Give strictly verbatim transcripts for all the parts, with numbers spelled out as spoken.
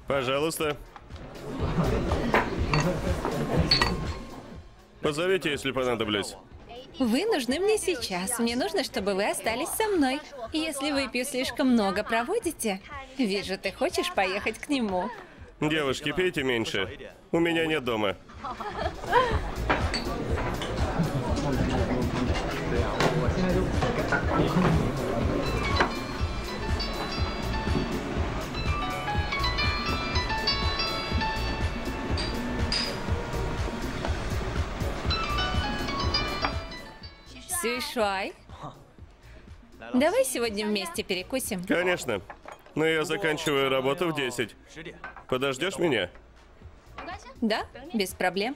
Пожалуйста. Позовите, если понадоблюсь. Вы нужны мне сейчас. Мне нужно, чтобы вы остались со мной. Если выпью слишком много, проводите? Вижу, ты хочешь поехать к нему. Девушки, пейте меньше. У меня нет дома. Сюйшуай, давай сегодня вместе перекусим. Конечно. Но я заканчиваю работу в десять. Подождешь меня? Да, без проблем.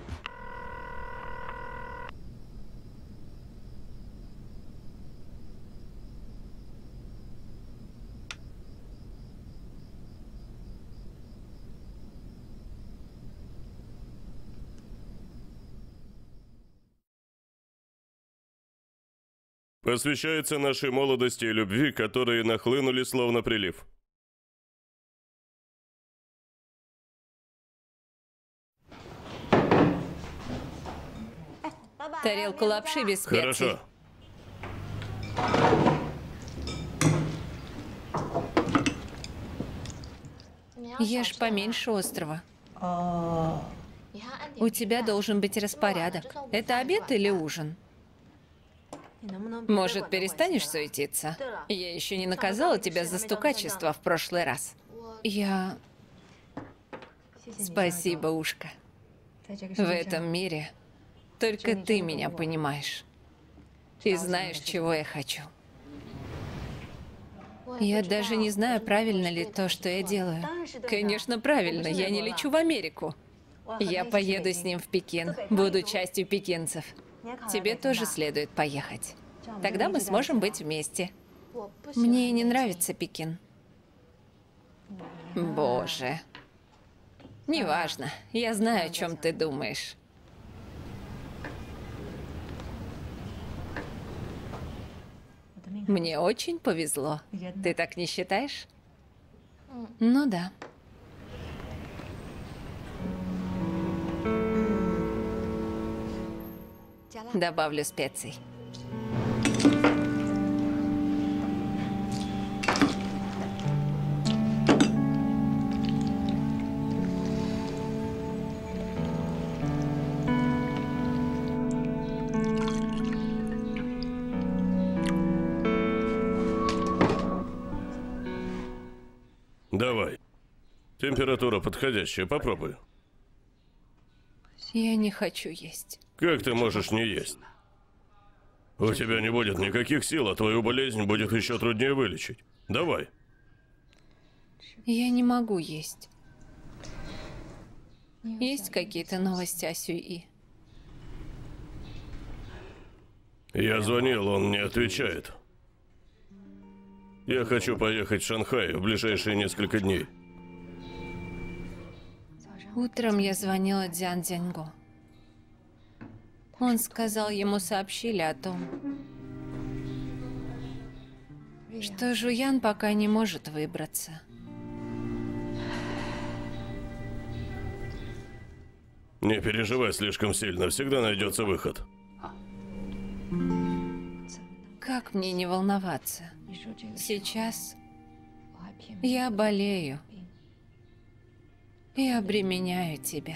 Посвящается нашей молодости и любви, которые нахлынули словно прилив. Тарелку лапши без специй. Хорошо. Ешь поменьше острова. У тебя должен быть распорядок. Это обед или ужин? Может, перестанешь суетиться? Я еще не наказала тебя за стукачество в прошлый раз. Я... Спасибо, ушка. В этом мире только ты меня понимаешь. Ты знаешь, чего я хочу. Я даже не знаю, правильно ли то, что я делаю. Конечно, правильно. Я не лечу в Америку. Я поеду с ним в Пекин. Буду частью пекинцев. Тебе тоже следует поехать. Тогда мы сможем быть вместе. Мне не нравится Пекин. Боже. Неважно. Я знаю, о чем ты думаешь. Мне очень повезло. Ты так не считаешь? Ну да. Добавлю специй. Давай. Температура подходящая, попробуй. Я не хочу есть. Как ты можешь не есть? У тебя не будет никаких сил, а твою болезнь будет еще труднее вылечить. Давай. Я не могу есть. Есть какие-то новости о Сюи? Я звонил, он не отвечает. Я хочу поехать в Шанхай в ближайшие несколько дней. Утром я звонила Дзян Дзяньго. Он сказал, ему сообщили о том, что Жуян пока не может выбраться. Не переживай слишком сильно, всегда найдется выход. Как мне не волноваться? Сейчас я болею и обременяю тебя.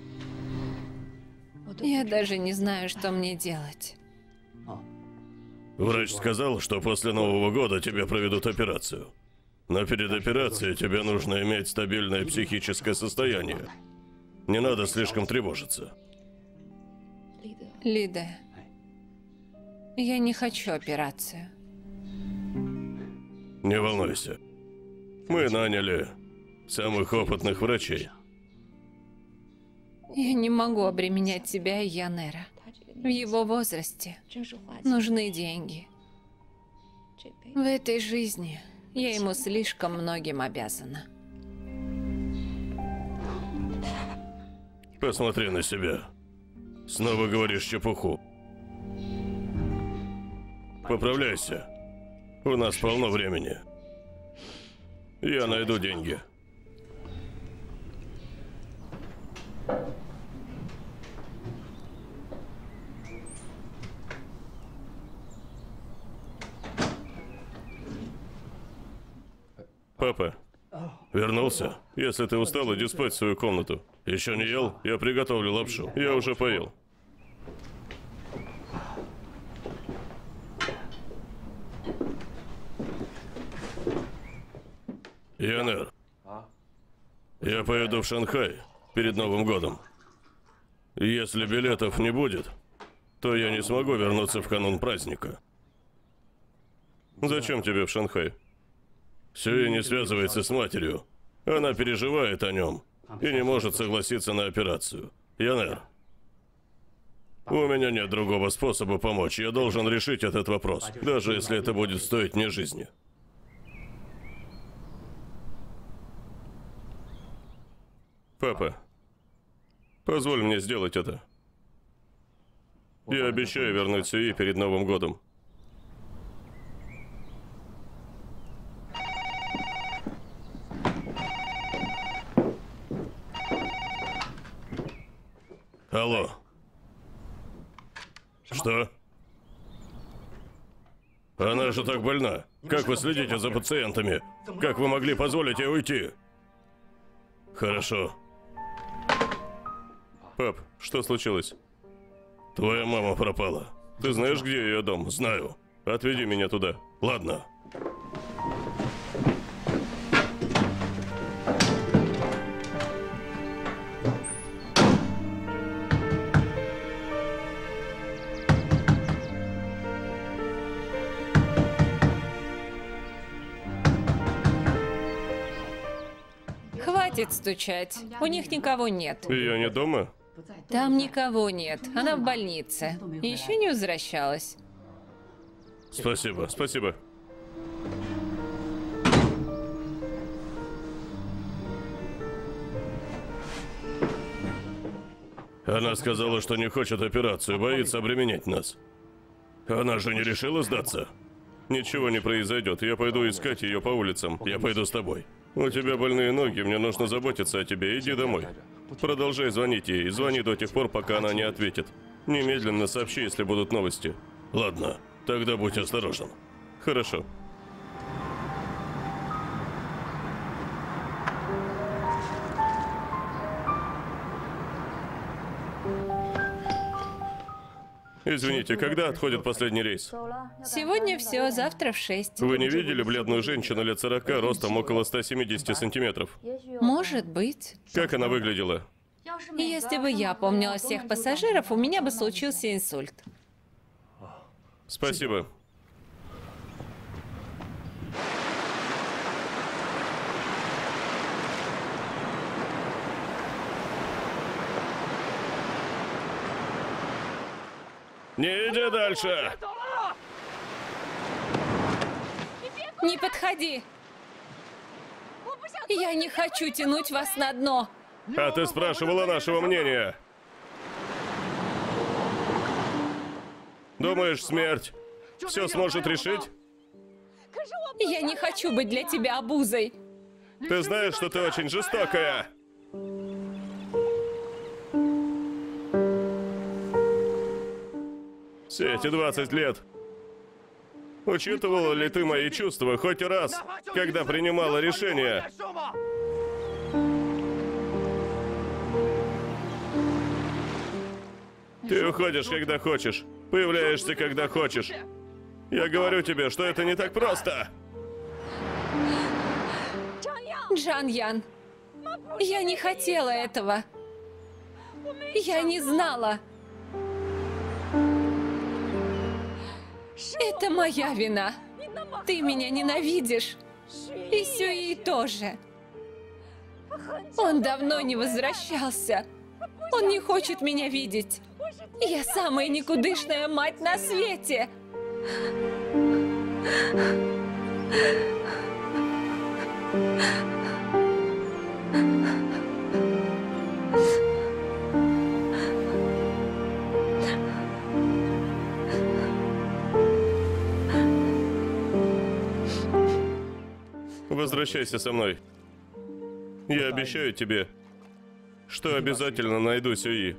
Я даже не знаю, что мне делать. Врач сказал, что после Нового года тебе проведут операцию. Но перед операцией тебе нужно иметь стабильное психическое состояние. Не надо слишком тревожиться. Лида, я не хочу операцию. Не волнуйся. Мы наняли самых опытных врачей. Я не могу обременять тебя и Янера. В его возрасте нужны деньги. В этой жизни я ему слишком многим обязана. Посмотри на себя. Снова говоришь чепуху. Поправляйся. У нас полно времени. Я найду деньги. Папа, вернулся? Если ты устал, иди спать в свою комнату. Еще не ел? Я приготовлю лапшу. Я уже поел. Янер, я поеду в Шанхай перед Новым годом. Если билетов не будет, то я не смогу вернуться в канун праздника. Зачем тебе в Шанхай? Сюи не связывается с матерью. Она переживает о нем и не может согласиться на операцию. Янер, у меня нет другого способа помочь. Я должен решить этот вопрос, даже если это будет стоить мне жизни. Папа, позволь мне сделать это. Я обещаю вернуть Сюи перед Новым годом. Алло. Что? Она же так больна. Как вы следите за пациентами? Как вы могли позволить ей уйти? Хорошо. Пап, что случилось? Твоя мама пропала. Ты знаешь, где ее дом? Знаю. Отведи меня туда. Ладно. Хватит стучать. У них никого нет. Ее не дома? Там никого нет. Она в больнице. Еще не возвращалась. Спасибо, спасибо. Она сказала, что не хочет операцию, боится обременять нас. Она же не решила сдаться? Ничего не произойдет. Я пойду искать ее по улицам. Я пойду с тобой. У тебя больные ноги, мне нужно заботиться о тебе. Иди домой. Продолжай звонить ей. Звони до тех пор, пока она не ответит. Немедленно сообщи, если будут новости. Ладно, тогда будь осторожен. Хорошо. Извините, когда отходит последний рейс? Сегодня все, завтра в шесть. Вы не видели бледную женщину лет сорока, ростом около ста семидесяти сантиметров? Может быть. Как она выглядела? Если бы я помнила всех пассажиров, у меня бы случился инсульт. Спасибо. Не иди дальше! Не подходи! Я не хочу тянуть вас на дно. А ты спрашивала нашего мнения? Думаешь, смерть все сможет решить? Я не хочу быть для тебя обузой. Ты знаешь, что ты очень жестокая. Все эти двадцать лет. Учитывала ли ты мои чувства хоть раз, когда принимала решение? Ты уходишь, когда хочешь. Появляешься, когда хочешь. Я говорю тебе, что это не так просто. Джан Ян, я не хотела этого. Я не знала. Это моя вина. Ты меня ненавидишь. И Сюи тоже. Он давно не возвращался. Он не хочет меня видеть. Я самая никудышная мать на свете. Возвращайся со мной. Я обещаю тебе, что обязательно найду Сюи.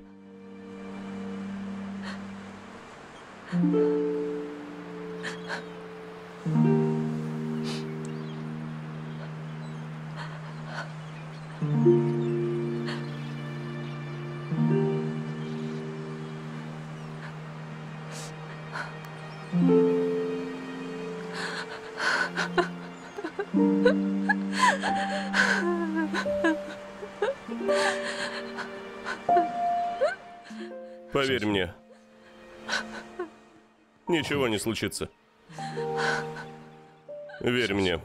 Поверь мне, ничего не случится. Верь мне.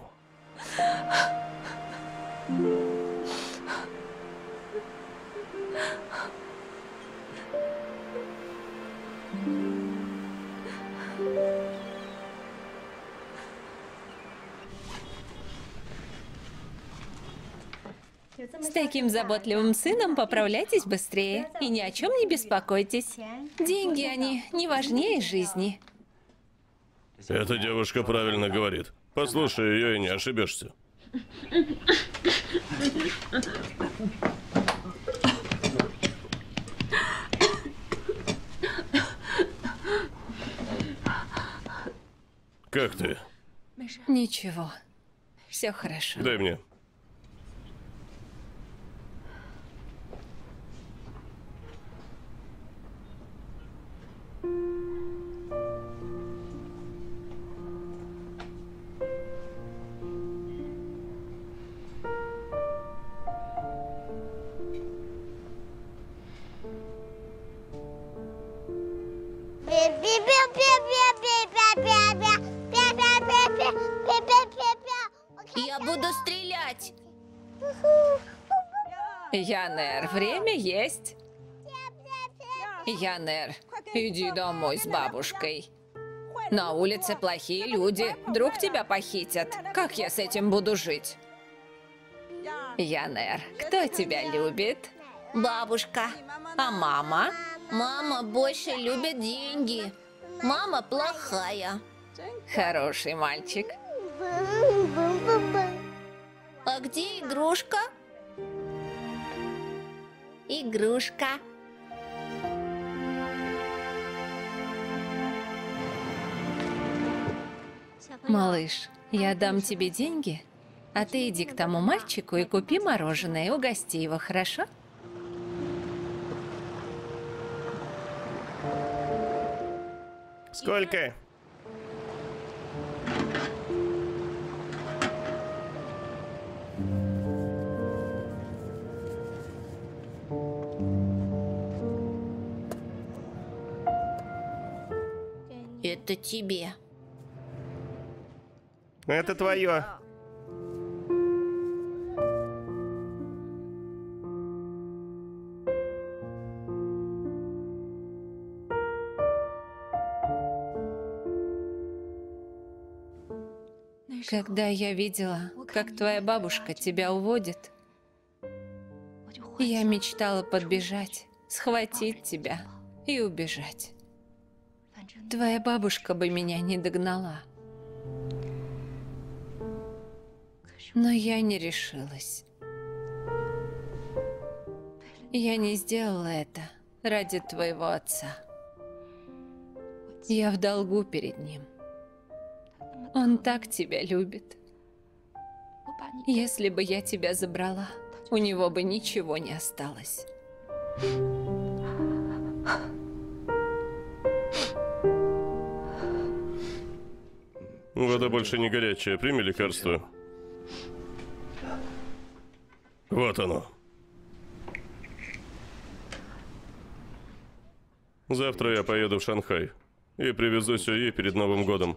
С таким заботливым сыном поправляйтесь быстрее и ни о чем не беспокойтесь. Деньги, они не важнее жизни. Эта девушка правильно говорит. Послушай ее и не ошибешься. Как ты? Ничего. Все хорошо. Дай мне. Я буду стрелять. Янер, время есть. Янер, иди домой с бабушкой. На улице плохие люди. Вдруг тебя похитят. Как я с этим буду жить? Янер, кто тебя любит? Бабушка. А мама? Мама больше любит деньги. Мама плохая. Хороший мальчик. А где игрушка? Игрушка. Малыш, я дам тебе деньги, а ты иди к тому мальчику и купи мороженое и угости его, хорошо? Сколько? Это тебе. Это твое. Когда я видела, как твоя бабушка тебя уводит, я мечтала подбежать, схватить тебя и убежать. Твоя бабушка бы меня не догнала. Но я не решилась. Я не сделала это ради твоего отца. Я в долгу перед ним. Он так тебя любит. Если бы я тебя забрала, у него бы ничего не осталось. Вода больше не горячая. Прими лекарство. Вот оно. Завтра я поеду в Шанхай и привезу Сюи перед Новым годом.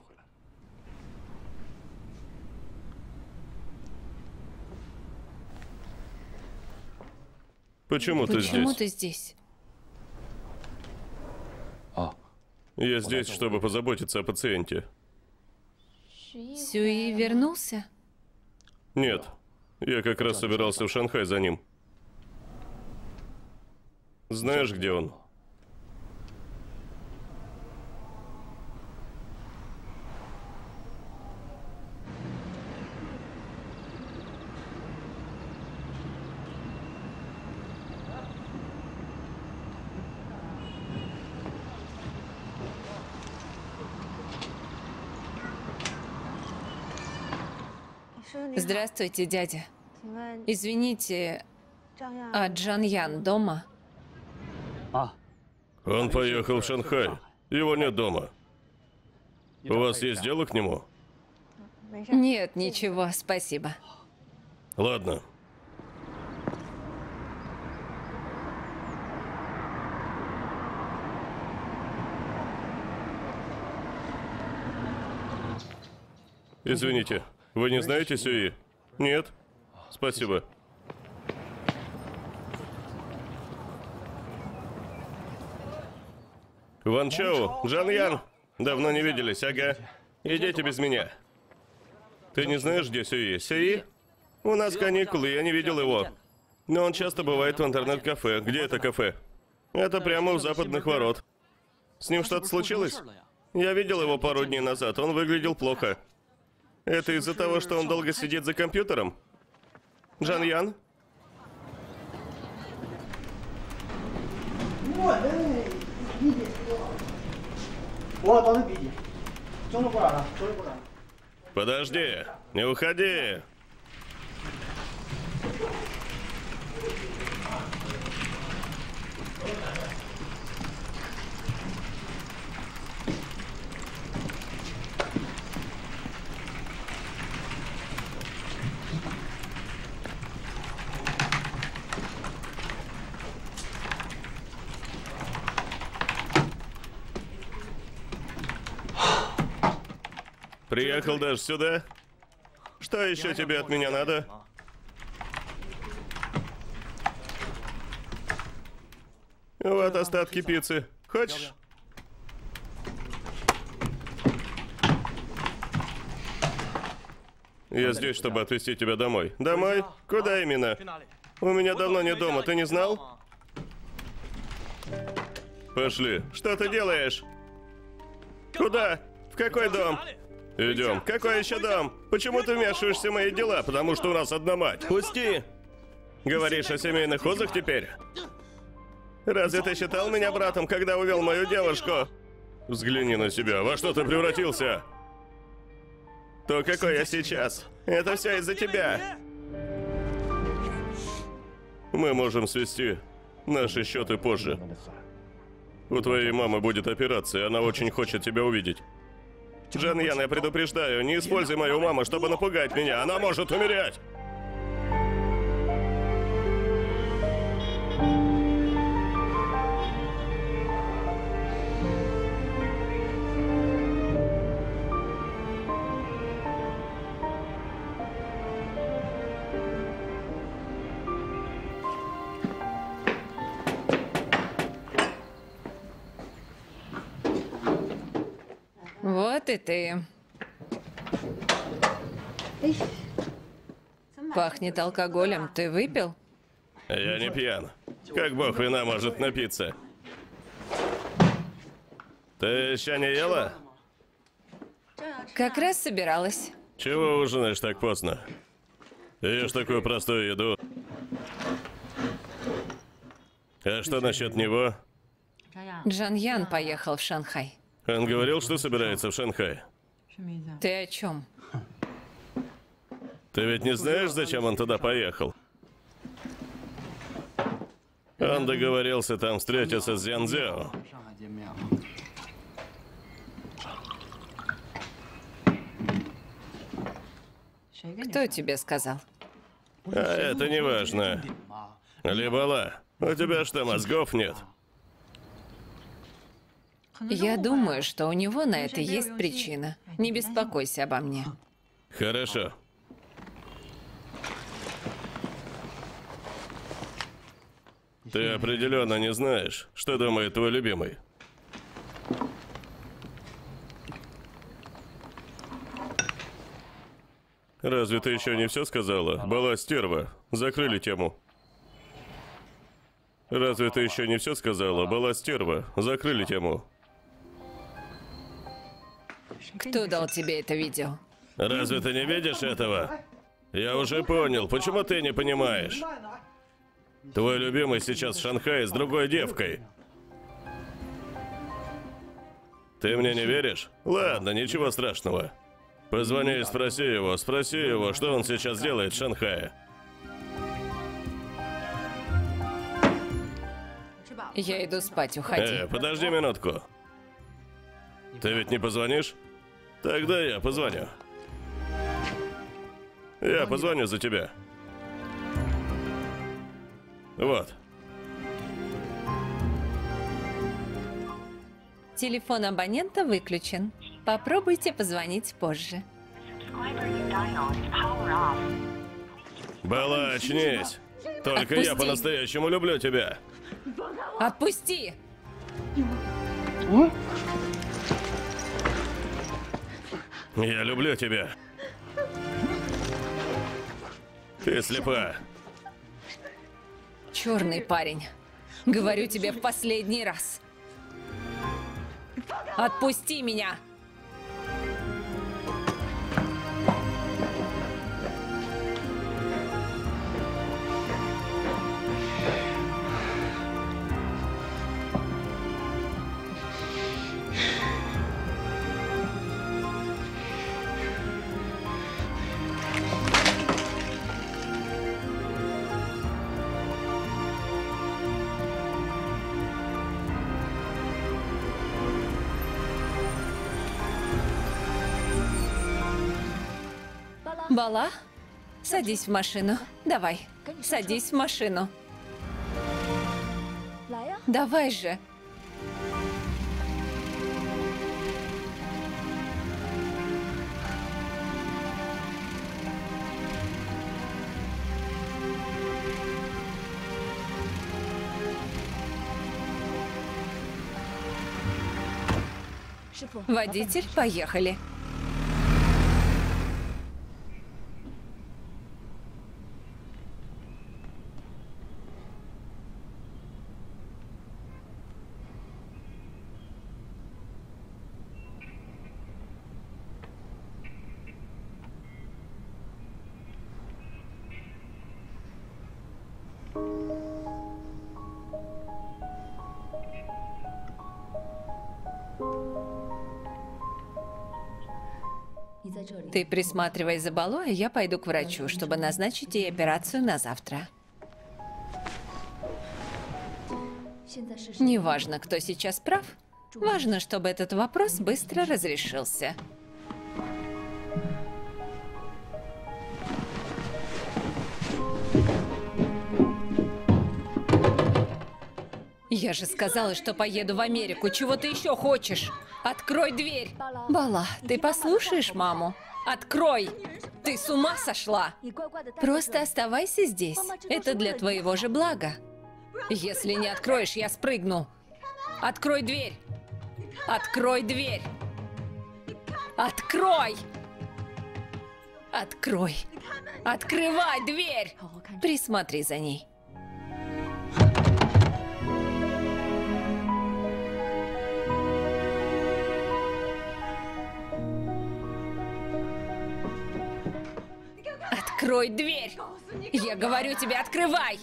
Почему ты Почему здесь? ты здесь? Я здесь, чтобы позаботиться о пациенте. Сюи вернулся? Нет, я как раз собирался в Шанхай за ним. Знаешь, где он? Здравствуйте, дядя. Извините, а Джан Ян дома? Он поехал в Шанхай. Его нет дома. У вас есть дело к нему? Нет, ничего, спасибо. Ладно. Извините, вы не знаете Сюи? Нет? Спасибо. Ван Чоу, Джан Ян. Давно не виделись, ага. Идите без меня. Ты не знаешь, где Сюи? Сюи? У нас каникулы, я не видел его. Но он часто бывает в интернет-кафе. Где это кафе? Это прямо у западных ворот. С ним что-то случилось? Я видел его пару дней назад, он выглядел плохо. Это из-за того, что он долго сидит за компьютером? Джан Ян? Подожди, не уходи. Приехал даже сюда? Что еще тебе от меня надо? Вот остатки пиццы. Хочешь? Я здесь, чтобы отвезти тебя домой. Домой? Куда именно? У меня давно нет дома, ты не знал? Пошли. Что ты делаешь? Куда? В какой дом? Идем. Какой еще дом? Почему ты вмешиваешься в мои дела? Потому что у нас одна мать. Пусти! Говоришь о семейных узах теперь? Разве ты считал меня братом, когда увел мою девушку? Взгляни на себя. Во что ты превратился? То, какой я сейчас. Это все из-за тебя. Мы можем свести наши счеты позже. У твоей мамы будет операция, она очень хочет тебя увидеть. Джан Ян, я предупреждаю, не используй мою маму, чтобы напугать меня. Она может умереть. Вот и ты. Пахнет алкоголем. Ты выпил? Я не пьян. Как бог вина может напиться? Ты еще не ела? Как раз собиралась. Чего ужинаешь так поздно? Ешь такую простую еду. А что насчет него? Джан Ян поехал в Шанхай. Он говорил, что собирается в Шанхай. Ты о чем? Ты ведь не знаешь, зачем он туда поехал? Он договорился там встретиться с Зянзяо. Кто тебе сказал? А это не важно. Либала, у тебя что, мозгов нет? Я думаю, что у него на это есть причина. Не беспокойся обо мне. Хорошо. Ты определенно не знаешь, что думает твой любимый. Разве ты еще не все сказала? Была стерва. Закрыли тему. Разве ты еще не все сказала? Была стерва. Закрыли тему. Кто дал тебе это видео? Разве ты не видишь этого? Я уже понял. Почему ты не понимаешь? Твой любимый сейчас в Шанхае с другой девкой. Ты мне не веришь? Ладно, ничего страшного. Позвони и спроси его, спроси его, что он сейчас делает в Шанхае. Я иду спать, уходи. Э, подожди минутку. Ты ведь не позвонишь? Тогда я позвоню. Я позвоню за тебя. Вот. Телефон абонента выключен. Попробуйте позвонить позже. Белла, очнись. Только я Отпусти. по-настоящему люблю тебя. Отпусти! Я люблю тебя. Ты слепа. Черный парень. Говорю тебе в последний раз. Отпусти меня! Бала, садись в машину. Давай, садись в машину. Давай же. Водитель, поехали. Ты присматривай за Балу, а я пойду к врачу, чтобы назначить ей операцию на завтра. Неважно, кто сейчас прав. Важно, чтобы этот вопрос быстро разрешился. Я же сказала, что поеду в Америку. Чего ты еще хочешь? Открой дверь! Бала, ты послушаешь маму? Открой! Ты с ума сошла? Просто оставайся здесь. Это для твоего же блага. Если не откроешь, я спрыгну. Открой дверь! Открой дверь! Открой! Открой! Открывай дверь! Присмотри за ней. Открой дверь! Я говорю тебе, открывай!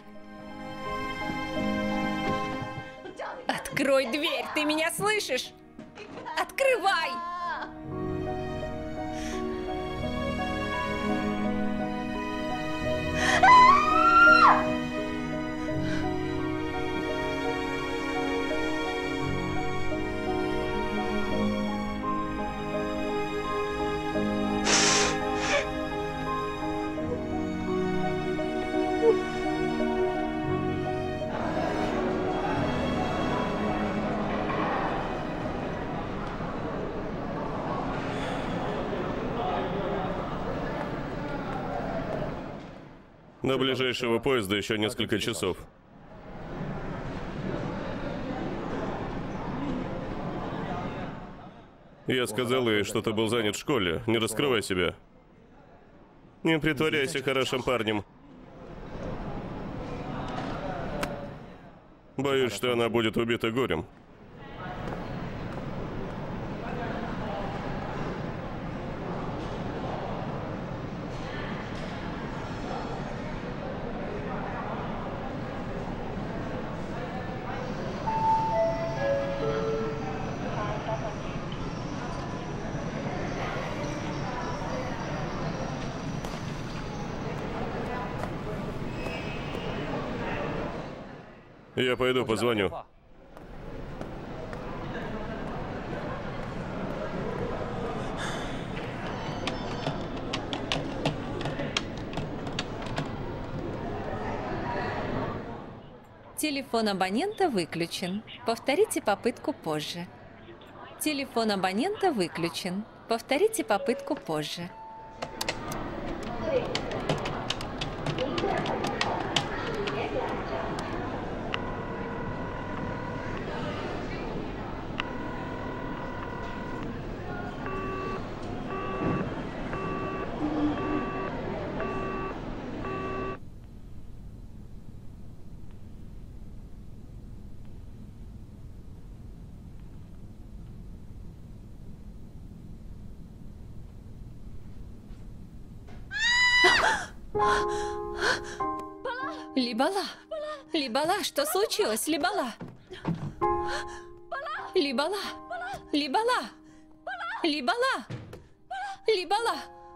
Открой дверь! Ты меня слышишь? Открывай! До ближайшего поезда еще несколько часов. Я сказал ей, что ты был занят в школе. Не раскрывай себя. Не притворяйся хорошим парнем. Боюсь, что она будет убита горем. Я пойду позвоню. Телефон абонента выключен. Повторите попытку позже. Телефон абонента выключен. Повторите попытку позже. Либала! Либала, что случилось, Либала? Либала! Либала! Либала! Либала!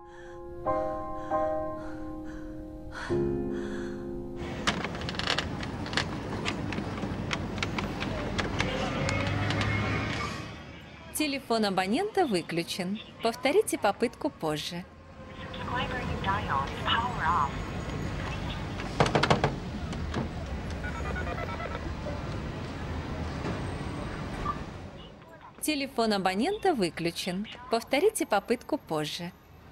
Телефон абонента выключен. Повторите попытку позже. Телефон абонента выключен. Повторите попытку позже.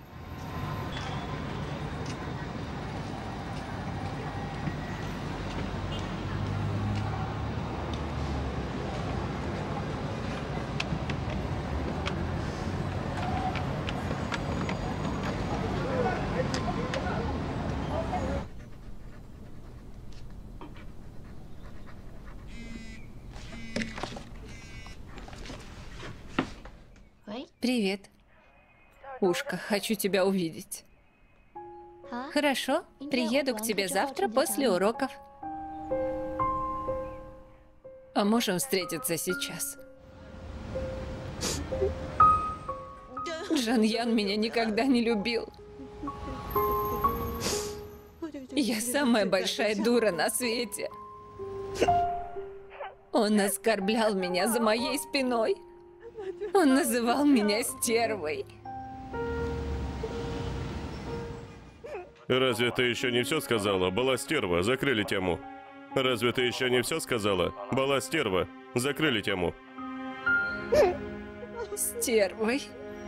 Привет. Ушка, хочу тебя увидеть. Хорошо, приеду к тебе завтра после уроков. А можем встретиться сейчас? Джан Ян меня никогда не любил. Я самая большая дура на свете. Он оскорблял меня за моей спиной. Он называл меня стервой. Разве ты еще не все сказала? Была стерва, закрыли тему. Разве ты еще не все сказала? Была стерва, закрыли тему. Стервой.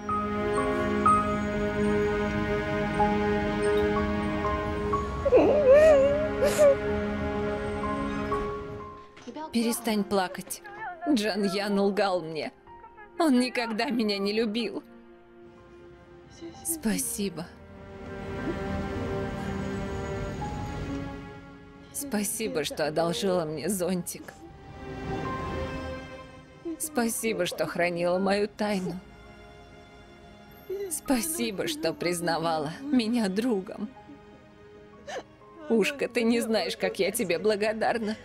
Перестань плакать. Джан Ян лгал мне. Он никогда меня не любил. Спасибо. Спасибо, что одолжила мне зонтик. Спасибо, что хранила мою тайну. Спасибо, что признавала меня другом. Ушка, ты не знаешь, как я тебе благодарна.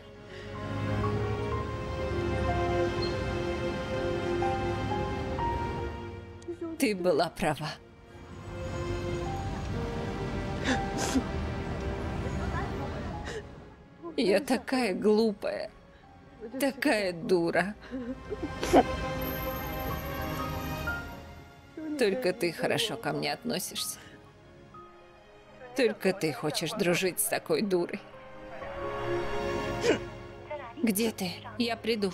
Ты была права. Я такая глупая, такая дура. Только ты хорошо ко мне относишься. Только ты хочешь дружить с такой дурой. Где ты? Я приду.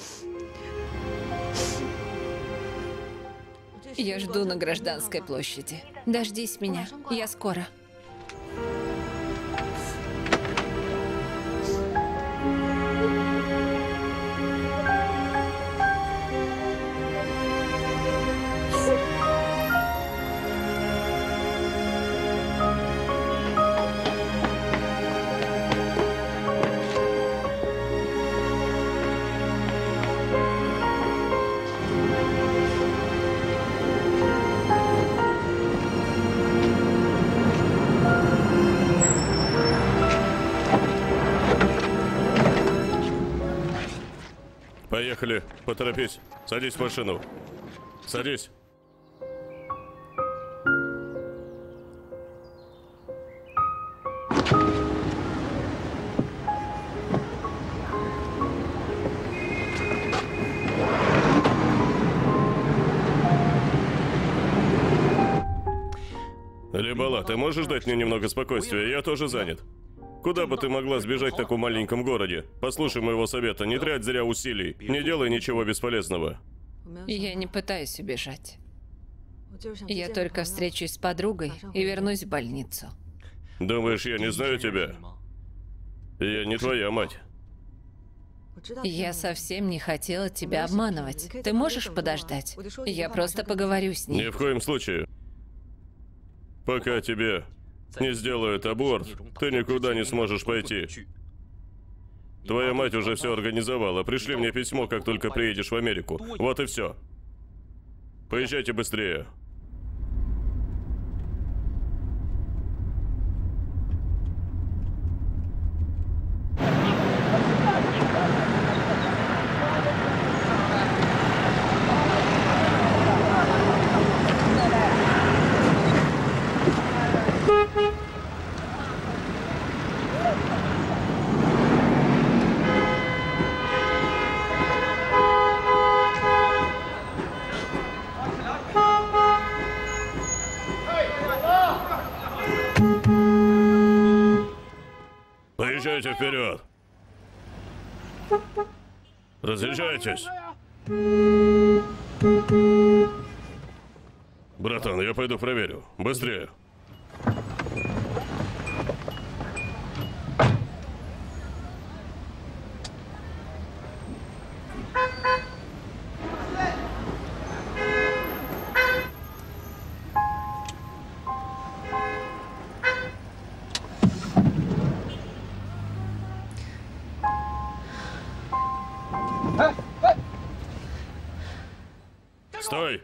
Я жду на Гражданской площади. Дождись меня. Я скоро. Поехали, поторопись. Садись в машину. Садись. ты можешь дать мне немного спокойствия? Я тоже занят. Куда бы ты могла сбежать в таком маленьком городе? Послушай моего совета, не трать зря усилий, не делай ничего бесполезного. Я не пытаюсь убежать. Я только встречусь с подругой и вернусь в больницу. Думаешь, я не знаю тебя? Я не твоя мать. Я совсем не хотела тебя обманывать. Ты можешь подождать? Я просто поговорю с Ни ней. в коем случае. Пока тебе не сделают аборт, ты никуда не сможешь пойти. Твоя мать уже все организовала. Пришли мне письмо, как только приедешь в Америку. Вот и все. Поезжайте быстрее. Поезжайте вперед. Разъезжайтесь. Братан, я пойду проверю. Быстрее. Стой!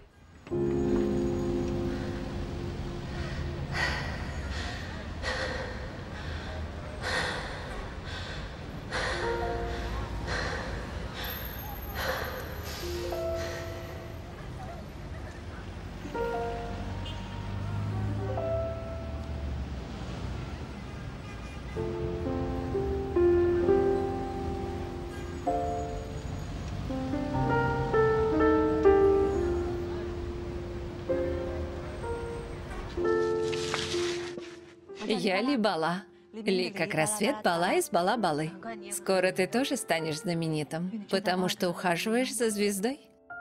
Я Ли Бала. Ли как рассвет, Бала из Бала Балы. Скоро ты тоже станешь знаменитым, потому что ухаживаешь за звездой.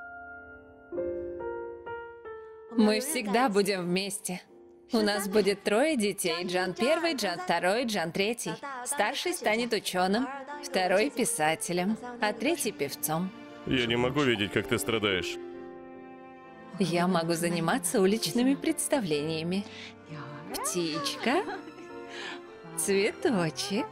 Мы всегда будем вместе. У нас будет трое детей. Джан первый, Джан второй, Джан третий. Старший станет ученым, второй писателем, а третий певцом. Я не могу видеть, как ты страдаешь. Я могу заниматься уличными представлениями. Птичка, цветочек.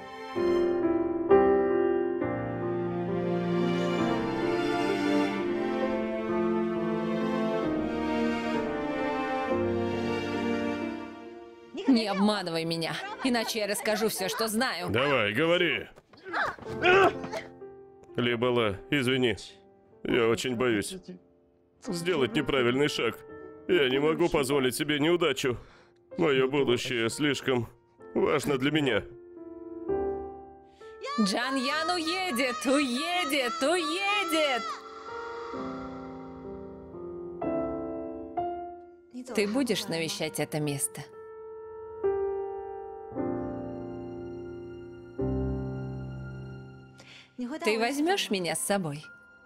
Не обманывай меня, иначе я расскажу все, что знаю. Давай, говори. Ли Бала, извини. Я очень боюсь сделать неправильный шаг. Я не могу позволить себе неудачу. Мое будущее слишком важно для меня. Джан Ян уедет, уедет, уедет! Ты будешь навещать это место? Ты возьмешь меня с собой?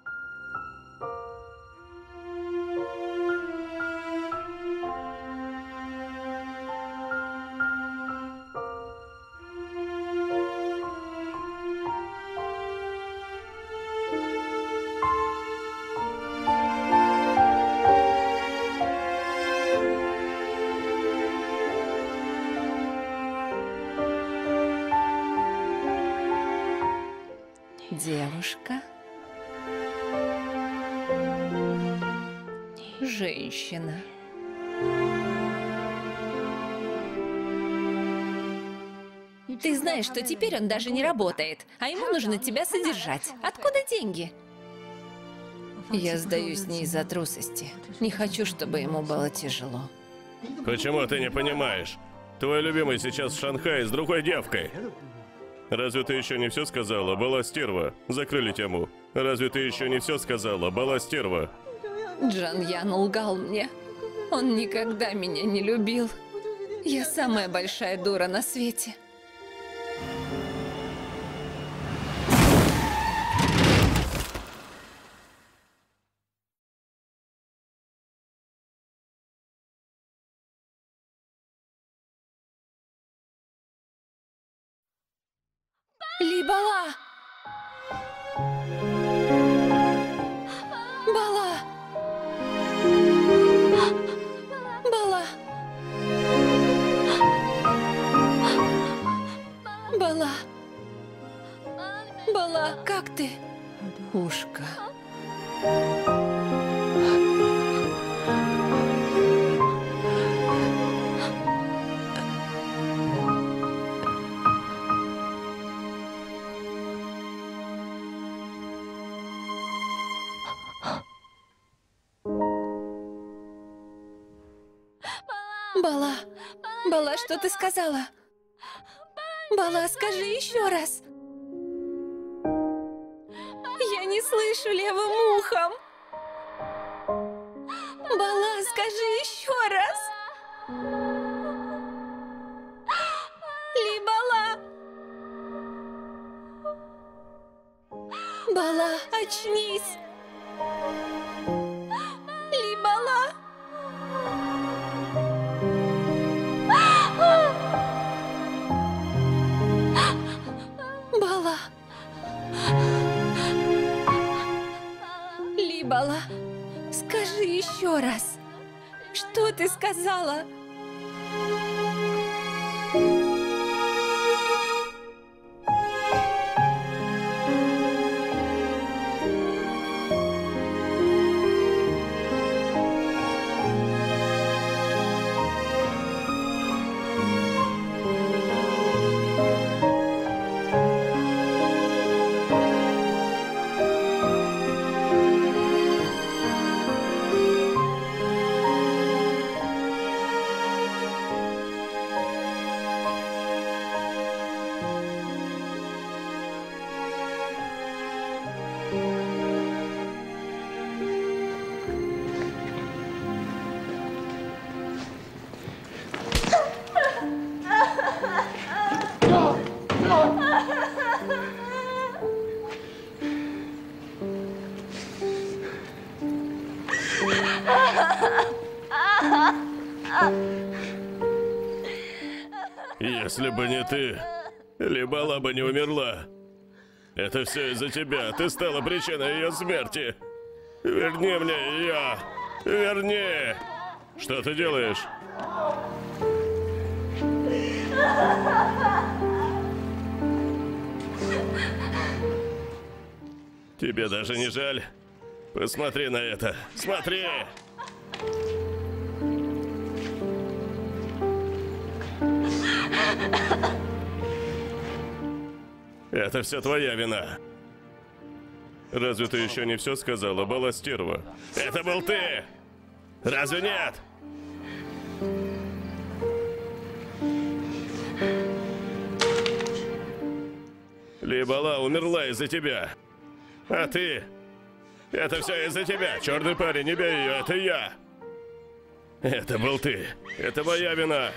Девушка. Женщина. Ты знаешь, что теперь он даже не работает, а ему нужно тебя содержать. Откуда деньги? Я сдаюсь не из-за трусости. Не хочу, чтобы ему было тяжело. Почему ты не понимаешь? Твой любимый сейчас в Шанхае с другой девкой. Разве ты еще не все сказала? Была стерва. Закрыли тему. Разве ты еще не все сказала? Была стерва. Джан Ян лгал мне. Он никогда меня не любил. Я самая большая дура на свете. Ли-Бала! Бала! Бала! Бала! Бала, как ты? Ушка. Бала, Бала, что ты сказала? Бала, скажи еще раз. Я не слышу левым ухом. Бала, скажи еще раз. Ли-Бала. Бала, очнись. Ли-Бала. Бала. Ли-Бала, скажи еще раз. Что ты сказала? Если бы не ты, Ли-Бала бы не умерла. Это все из-за тебя. Ты стала причиной ее смерти. Верни мне ее. Верни. Что ты делаешь? Тебе даже не жаль? Посмотри на это. Смотри. Это все твоя вина. Разве ты еще не все сказала, Бала стерва? Это был ты! Разве нет? Ли-Бала умерла из-за тебя. А ты? Это все из-за тебя. Черный парень, не бей ее, это я. Это был ты. Это моя вина.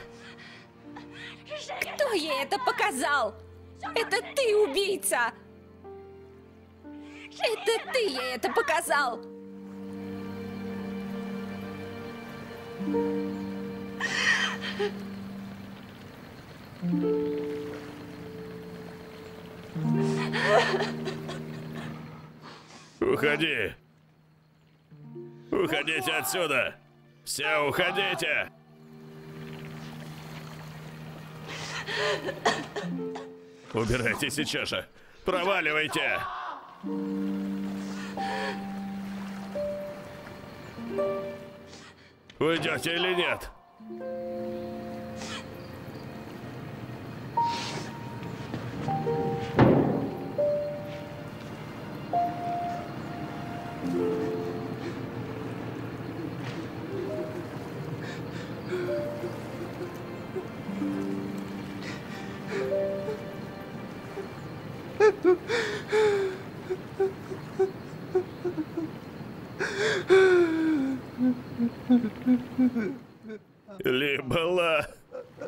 Кто ей это показал? Это ты, убийца! Это ты ей это показал! Уходи! Уходите отсюда! Все, уходите! Убирайтесь сейчас же! Проваливайте! Уйдете или нет? Ли-Бала.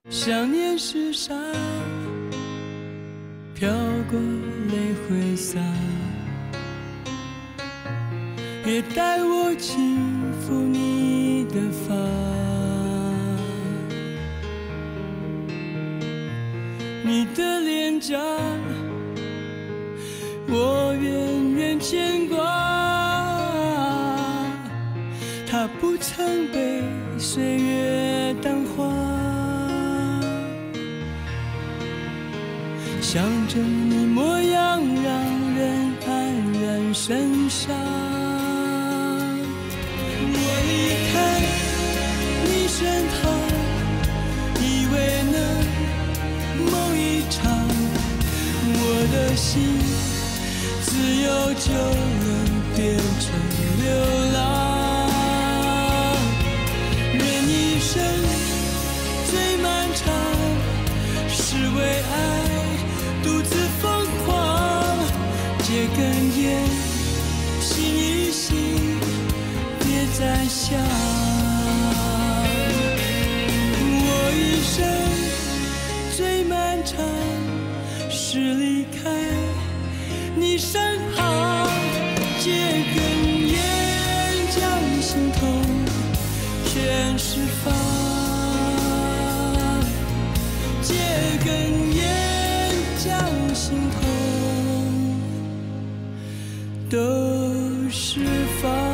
想念是沙，飘过泪挥洒，别带我轻抚你的发，你的脸颊，我远远牵挂，它不曾被岁月淡化。想着你模样，让人黯然神伤。我离开你身旁，以为能梦一场，我的心自由就能变成流浪。人一生最漫长，是为爱独自疯狂，戒根烟，醒一醒，别再想。我一生最漫长，是离开你身旁，戒根烟，将心痛全释放，戒根烟，将心痛都释放。